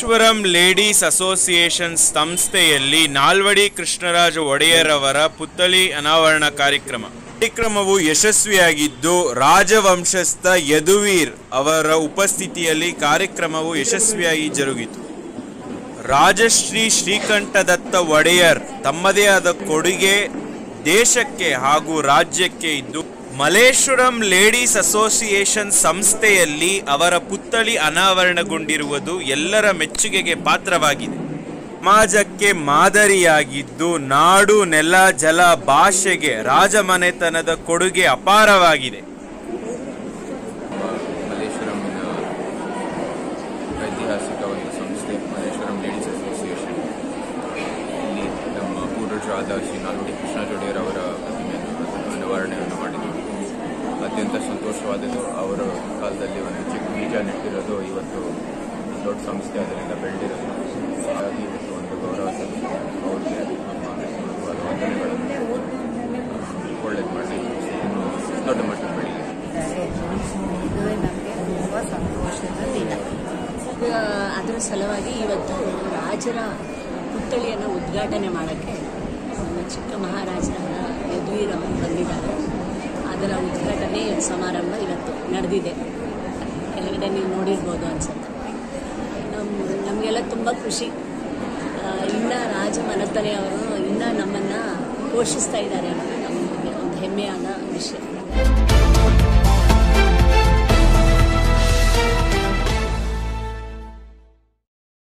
Malleshwaram ladies association ಸಂಸ್ಥೆಯಲ್ಲಿ ನಾಲ್ವಡಿ ಕೃಷ್ಣರಾಜ ಒಡೆಯರ್ ಅವರ ಪುತ್ಥಳಿ ಅನಾವರಣ ಕಾರ್ಯಕ್ರಮವು ಯಶಸ್ವಿಯಾಗಿದ್ದು ರಾಜವಂಶಸ್ಥ ಯದುವೀರ್ ಅವರ ಉಪಸ್ಥಿತಿಯಲ್ಲಿ ಕಾರ್ಯಕ್ರಮವು ಯಶಸ್ವಿಯಾಗಿ ಜರುಗಿತು. ರಾಜಶ್ರೀ ಶ್ರೀಕಂಠದತ್ತ ಒಡೆಯರ್ ತಮ್ಮದೇ ಆದ ಕೊಡುಗೆ ದೇಶಕ್ಕೆ ಹಾಗೂ ರಾಜ್ಯಕ್ಕೆ ಇದ್ದು ಮಲ್ಲೇಶ್ವರಂ ಲೇಡೀಸ್ ಅಸೋಸಿಯೇಷನ್ ಸಂಸ್ಥೆಯಲ್ಲಿ ಅವರ ಪುತ್ಥಳಿ ಅನಾವರಣಗೊಂಡಿರುವುದು ಎಲ್ಲರ ಮೆಚ್ಚುಗೆಗೆ ಪಾತ್ರವಾಗಿದೆ. ಸಮಾಜಕ್ಕೆ ಮಾದರಿಯಾಗಿದ್ದು ನಾಡು ನೆಲ ಜಲ ಭಾಷೆಗೆ ರಾಜಮನೆತನದ ಕೊಡುಗೆ ಅಪಾರವಾಗಿದೆ. ಮಲ್ಲೇಶ್ವರಂನ ಐತಿಹಾಸಿಕ ಒಂದು ಸಂಸ್ಥೆ ಮಲ್ಲೇಶ್ವರಂ ಲೇಡೀಸ್ ಅಸೋಸಿಯೇಷನ್ ಇಲ್ಲಿ ನಮ್ಮ ಪೂರ್ವಜರಾದ ಶ್ರೀ ನಾಲ್ವಡಿ ಕೃಷ್ಣರಾಜ ಒಡೆಯರ್ ಅವರ ಪ್ರತಿಮೆಯನ್ನು ಅನಾವರಣೆಯನ್ನು ಮಾಡಿದರು. ಅತ್ಯಂತ ಸಂತೋಷವಾದದ್ದು. ಅವರ ಕಾಲದಲ್ಲಿ ಒಂದು ಚಿಕ್ಕ ಬೀಜ ನೆಟ್ಟಿರೋದು ಇವತ್ತು ದೊಡ್ಡ ಸಂಸ್ಥೆ ಅದರಿಂದ ಬೆಳೆದಿರೋದು. ಹಾಗಾಗಿ ಇವತ್ತು ಒಂದು ಗೌರವ ಅವ್ರಿಗೆ ನಮ್ಮ ವಂದನೆಗಳನ್ನು ಒಳ್ಳೇದು ಮಾಡಿ ಇನ್ನು ದೊಡ್ಡ ಮಟ್ಟದ ಬೆಳೆಯಿದೆ. ಇದು ನಮಗೆ ತುಂಬ ಸಂತೋಷದ ದಿನ. ಅದರ ಸಲುವಾಗಿ ಇವತ್ತು ರಾಜರ ಪುತ್ಥಳಿಯನ್ನು ಉದ್ಘಾಟನೆ ಮಾಡೋಕ್ಕೆ ನಮ್ಮ ಚಿಕ್ಕ ಮಹಾರಾಜರ ಯದುವೀರ್ ಅವರು ಬಂದಿದ್ದಾರೆ. ಅದರ ಉದ್ಘಾಟನೆ ಸಮಾರಂಭ ಇವತ್ತು ನಡೆದಿದೆ. ಕೆಳಗಡೆ ನೀವು ನೋಡಿರ್ಬೋದು ಅನ್ಸುತ್ತೆ. ನಮಗೆಲ್ಲ ತುಂಬ ಖುಷಿ. ಇನ್ನು ರಾಜ ಮನೆತನೆಯವರು ಇನ್ನೂ ನಮ್ಮನ್ನು ಪೋಷಿಸ್ತಾ ಇದ್ದಾರೆ ಅನ್ನೋದು ನಮಗೆ ಒಂದು ಹೆಮ್ಮೆಯಾದ ವಿಷಯ.